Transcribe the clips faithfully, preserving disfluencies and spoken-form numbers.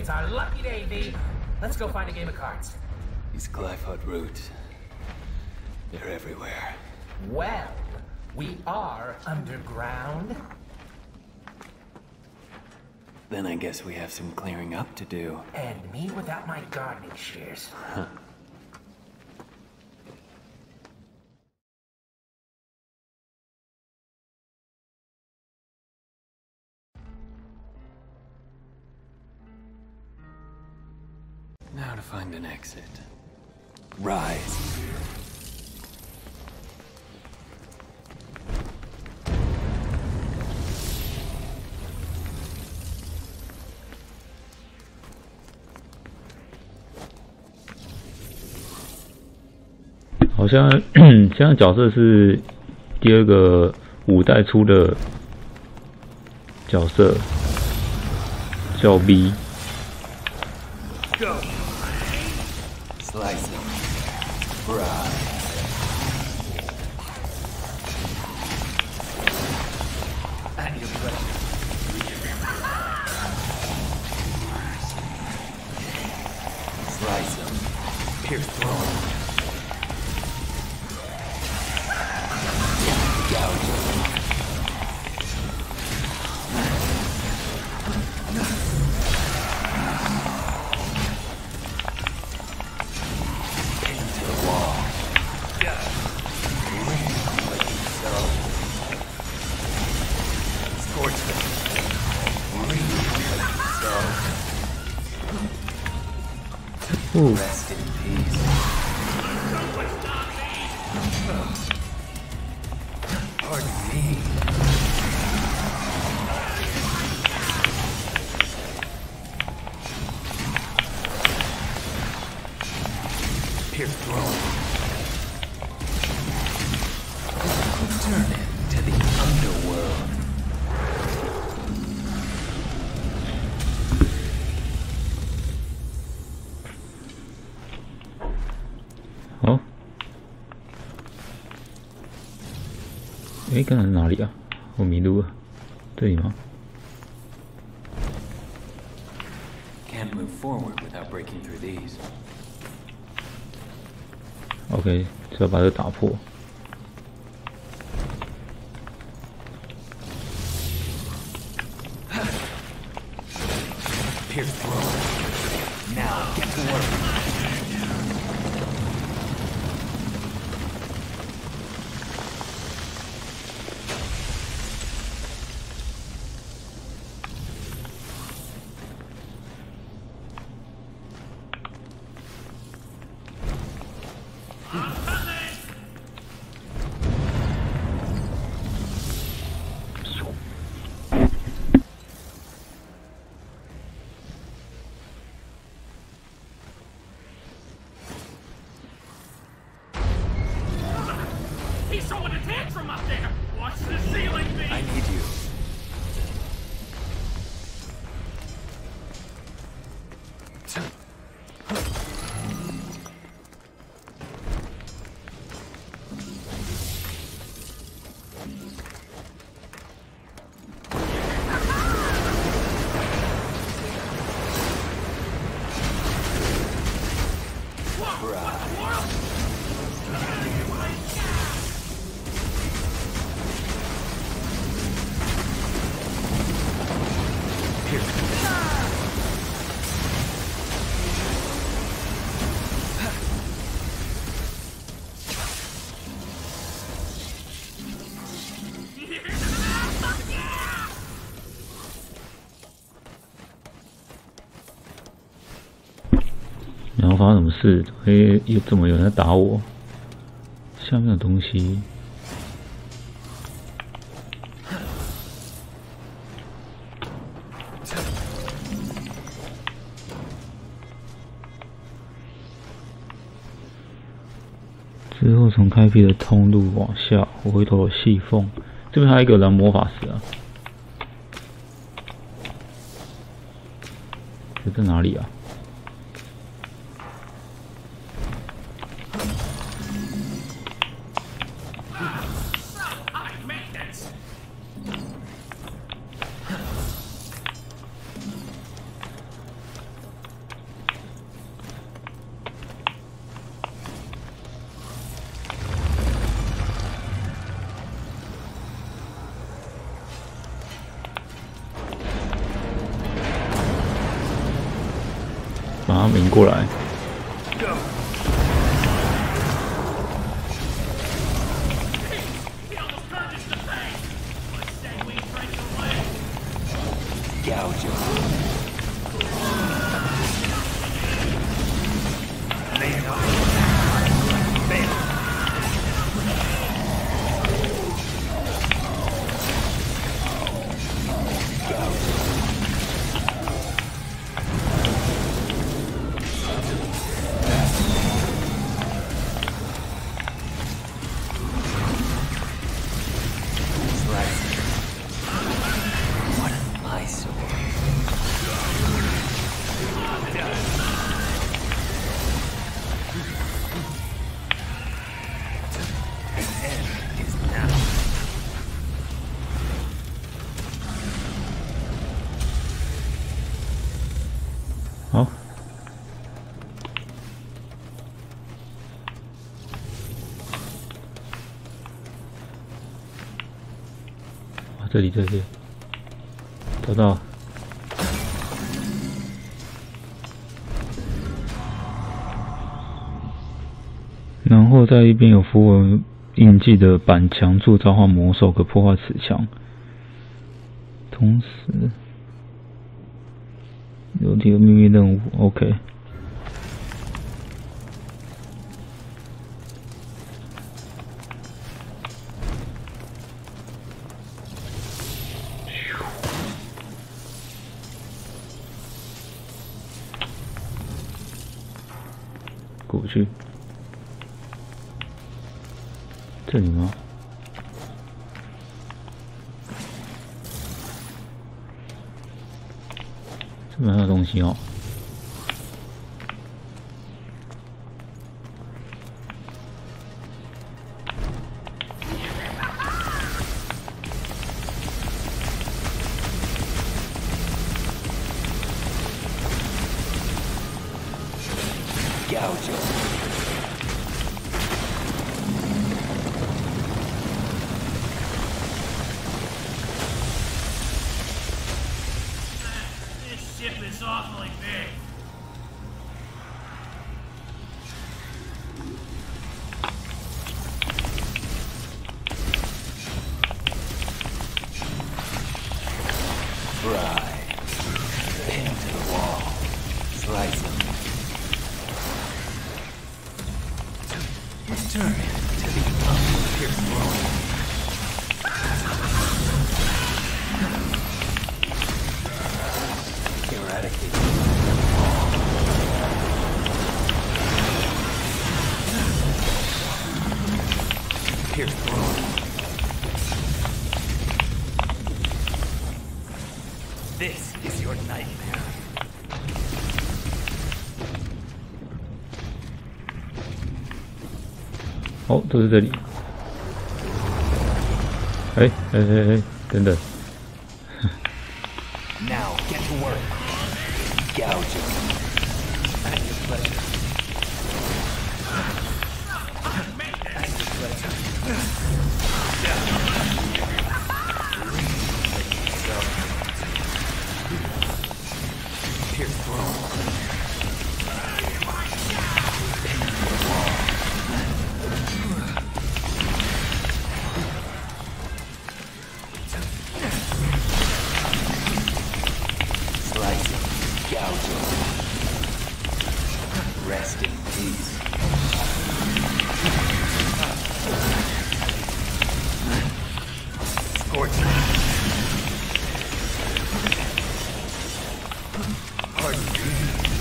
our lucky day, V. Let's go find a game of cards. These Glyphod roots. They're everywhere. Well, we are underground. Then I guess we have some clearing up to do. And me without my gardening shears. Huh. Now to find an exit. Rise. 好像现在角色是第二个五代出的角色，叫 V。 Go. Slice them. Fry. At your pleasure. Slice them. Pierce through. Gouge them. Ooh. Rest in peace. Pardon me. Pierce through. Turn it to the underworld. 哦，诶，刚才是哪里啊？我迷路了，这里吗 Can't move forward without breaking through these. ？OK， 只要把这打破。 Pierce through. Now get to work. He's throwing a tantrum up there! Watch the ceiling, V! I need you. Fuck yeah! 然后发生什么事？会有怎么有人在打我？下面有东西。之后从开辟的通路往下，我回头有细缝。这边还有一个蓝魔法师啊，这在哪里啊？ 把他们引过来。好，啊，这里这里，找到。然后在一边有符文印记的板墙柱召唤魔兽，可破坏此墙。同时。有几个秘密任务 ，OK。过去，这里吗？这边还有东西哦。 It's awfully big. Right. Pin him to the wall. Slice him. Return him to the unpierced world. Eradicate. Pierce through. This is your nightmare. Oh, 都是这里。哎哎哎哎，等等。 Now get to work. Gouge him. At your pleasure. At your pleasure. Pierce through. Rest in peace. Scorching. Pardon me.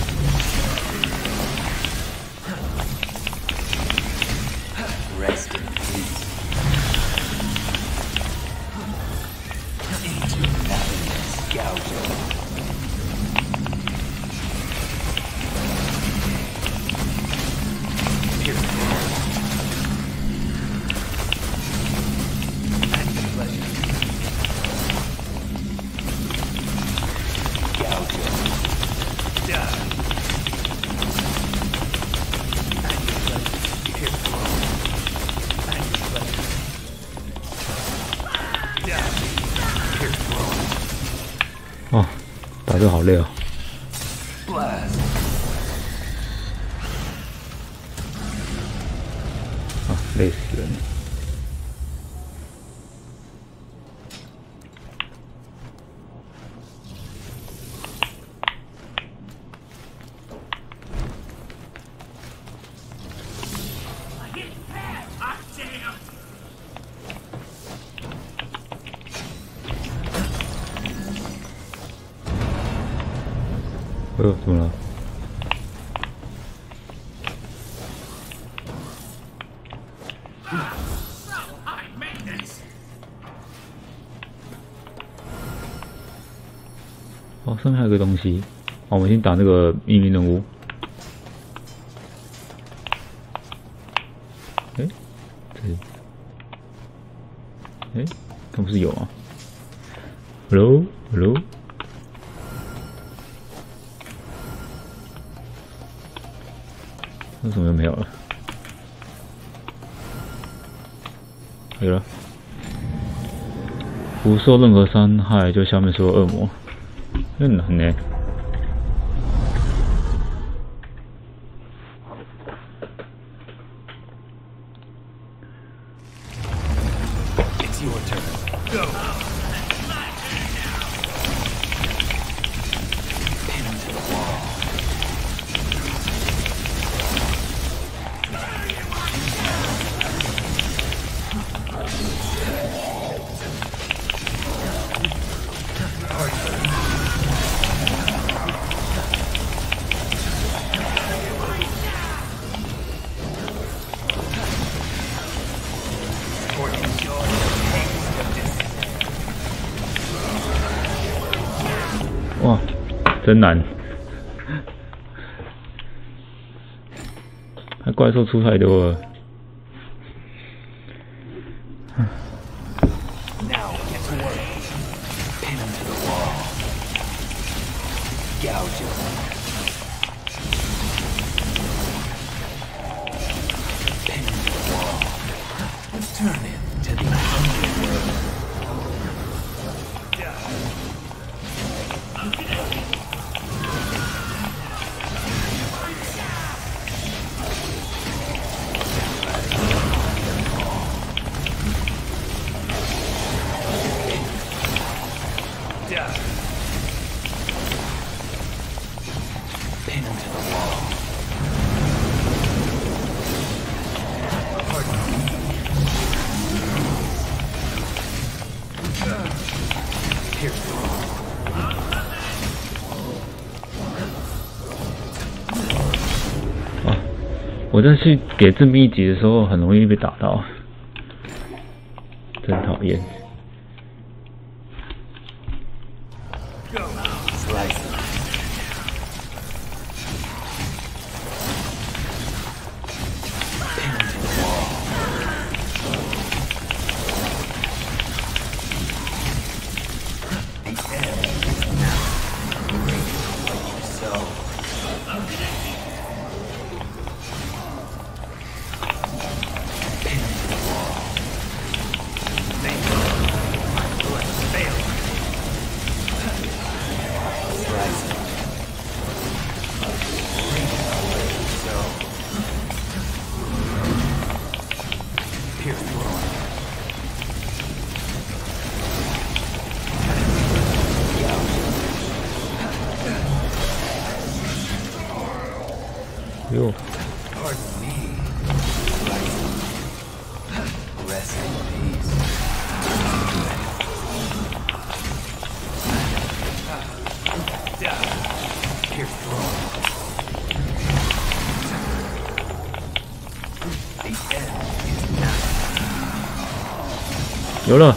Rest in peace. Into nothingness, Gouge. Oh, 打得好累哦。 Blast. 累死人。哎呦，怎么了？哦，上面还有个东西。好，我们先打那个秘密任务。哎、欸，这里，哎、欸，刚不是有吗 ？Hello，Hello。为什么又没有了？有了，不受任何伤害就消灭所有恶魔，很难呢。 It's your turn. Go. Pin him to the wall. Enjoy the taste of this. 哇，真难！他怪兽出太多了。 Now get to work. Pin him to the wall. Gouge him. Pin him to the wall. Turn him to the underworld. Pin him to the wall. Pierce the wall. 啊！我在去给这秘籍的时候，很容易被打到，真讨厌。 Slice him. Pin him to the wall. The end is now. Reap what you sow. Pin him to the wall. Thank you. My blood failed. Slice him. Reap what you sow. Pierce through him. Gouge him. 哟， Pardon me. Slice him. Rest in peace. Pierce through him. The end is now. 有了。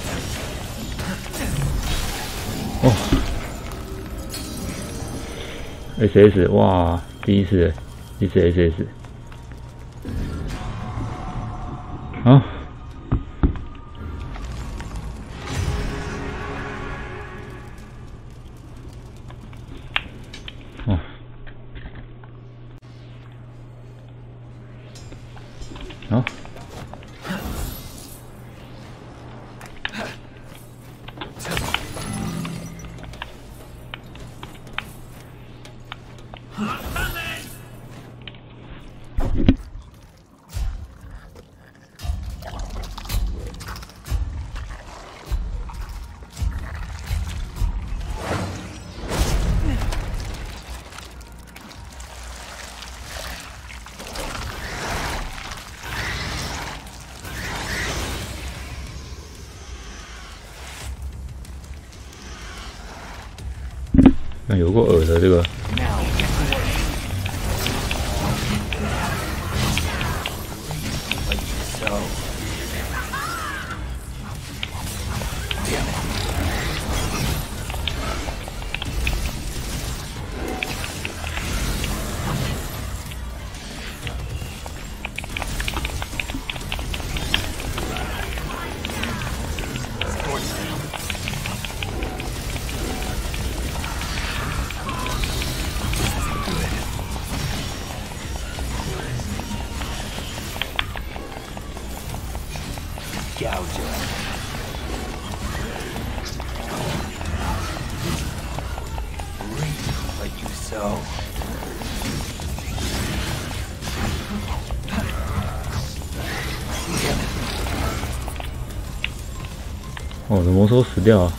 哦 ，S S， 哇，第一次，第一次 S S。好。哦。好。 那有过耳的这个。 哦，我的魔兽死掉了。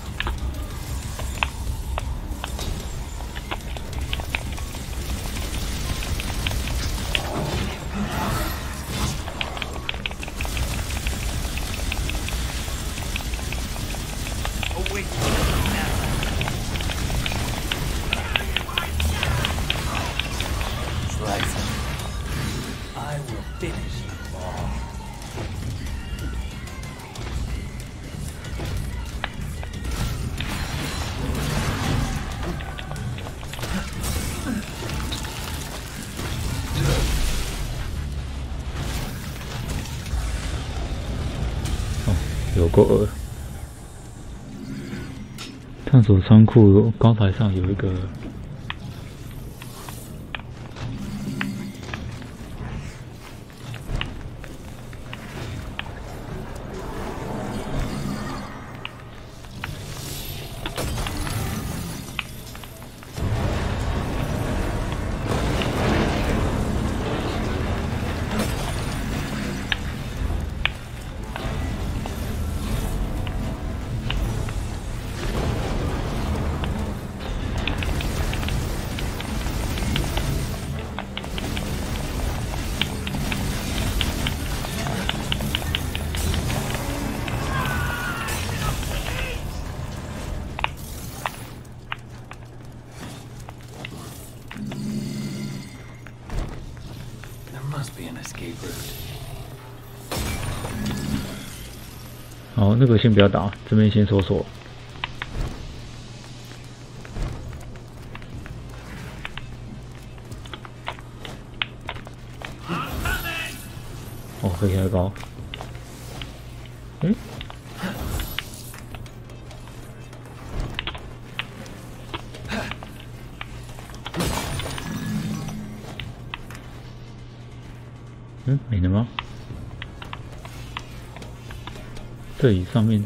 有够恶！探索仓库高台上有一个好，那个先不要打，这边先搜索。哦，飞起来高。嗯？嗯，没了吗？ 这里上面，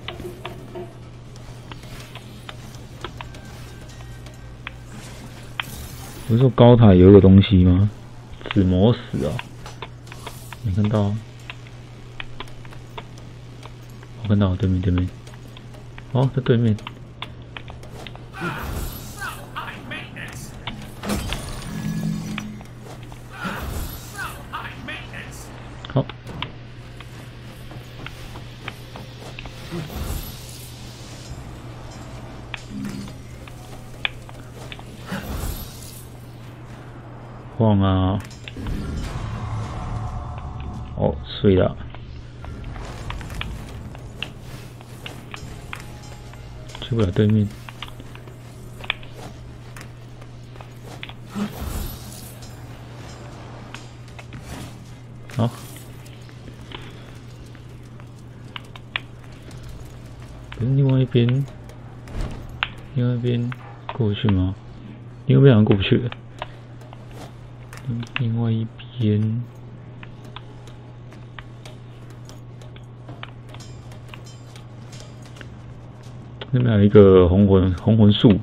不是说高台有一个东西吗？紫魔石啊，没看到、啊。我看到对面对面，哦，在对面。好。 晃啊！哦，碎了。去不了对面。好。不是另外一边，另外一边过去吗？另外一边好像过不去了。 另外一边，那边有一个红魂红魂树。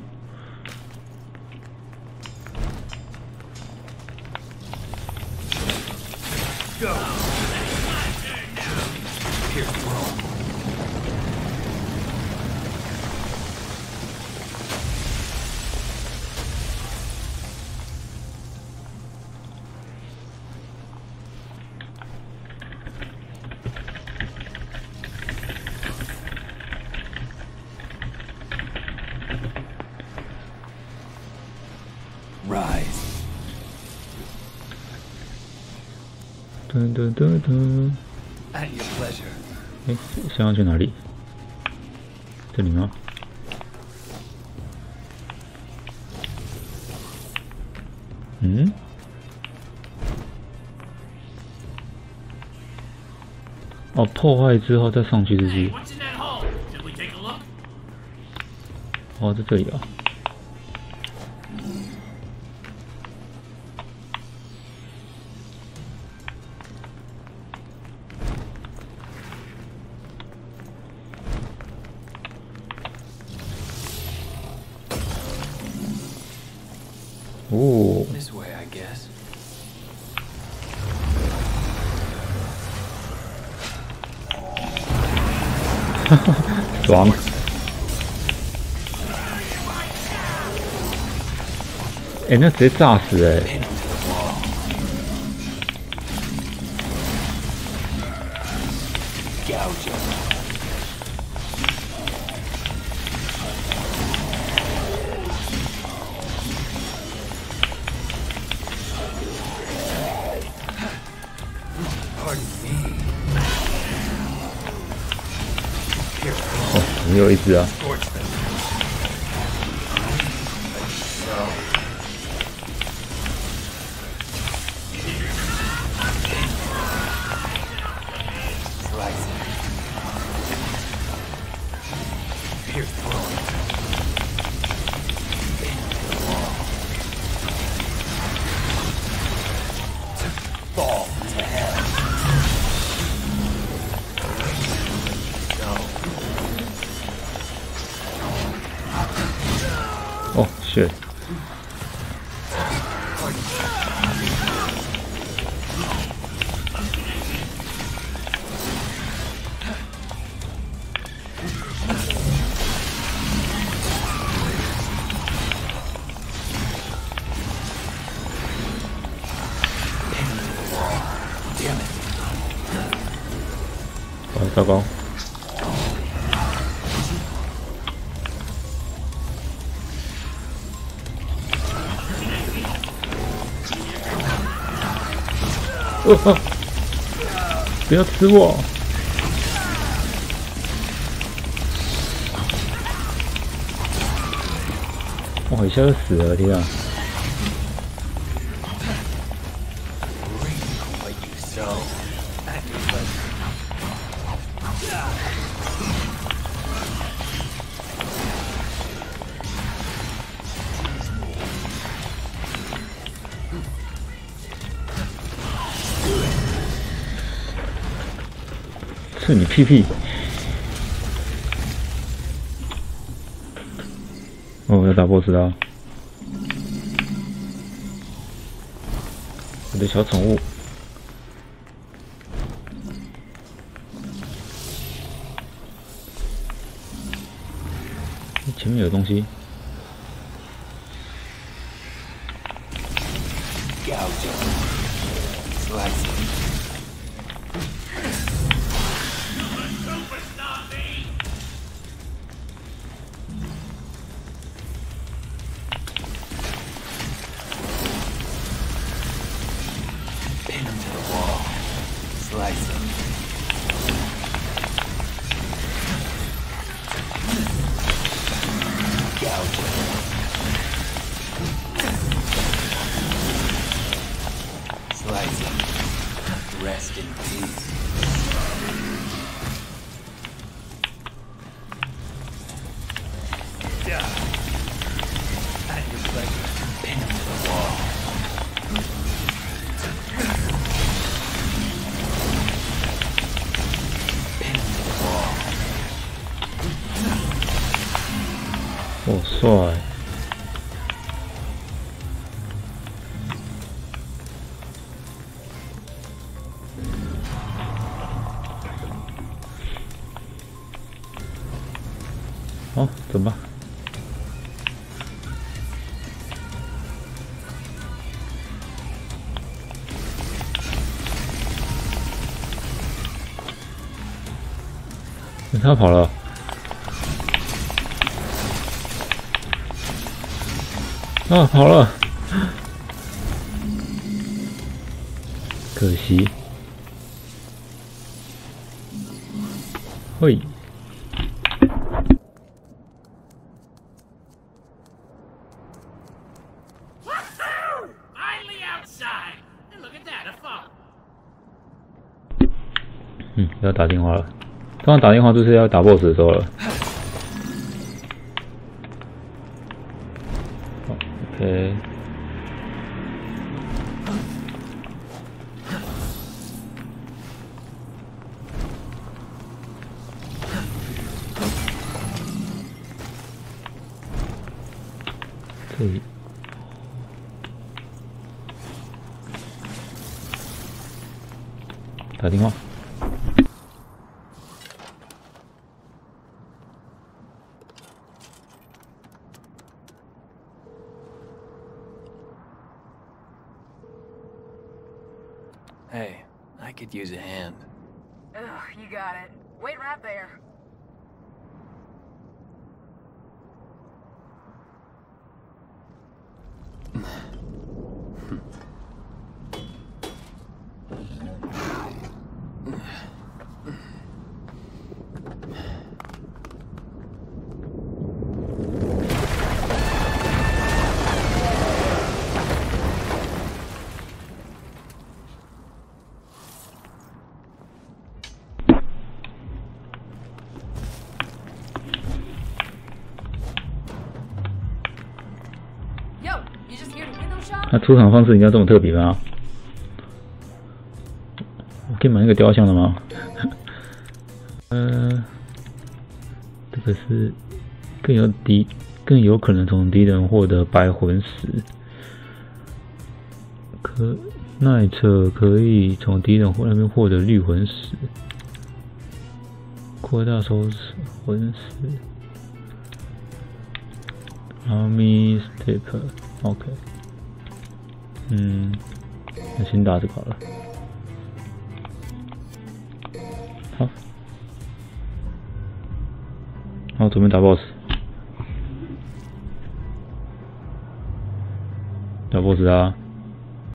rise. 噔噔噔噔。 At your pleasure. 哎，现在要去哪里？这里吗？嗯？哦，破坏之后再上去，是不 Hey, 是？ what's in that hole? Should we take a look? 哦，在这里啊。哦， This way, I guess. 爽！哎、那直接炸死哎、 Pin him to the wall. Gouge him. Pardon me. Here, 哦，没有一只啊。 torch them. So. Slice it. Pierce through it. Pin to the wall. Fall to hell. No. 哦，shit！ Damn it. 哦，糟糕！哦哦！不要吃我！哇，一下就死了，天啊！ Reap what you sow. At your pleasure. Do it. 是你屁屁！哦，要打 boss 了！我的小宠物。前面有东西。 Gouge it. Slice it. Superstar me! Pin him to the wall. Slice him. Gouge him. Slice him. Rest in peace. At your pleasure. Pin him to the wall. Pin him to the wall. 哦，帅！好，走吧。他跑了。啊，跑了！ 可惜。喂。 嗯，要打电话了。通常打电话就是要打 boss 的时候了。OK。这里。 打电话。 Hey, I could use a hand. Ugh, you got it. Wait right there. You just here to window shop? 那出场方式一定要这么特别吗？我可以买那个雕像的吗？呃，这个是更有敌，更有可能从敌人获得白魂石。可奈彻可以从敌人那边获得绿魂石，扩大收拾魂石。Army Step。OK， 嗯，那先打这个好了。好，好，准备打 boss， 打 boss 啊！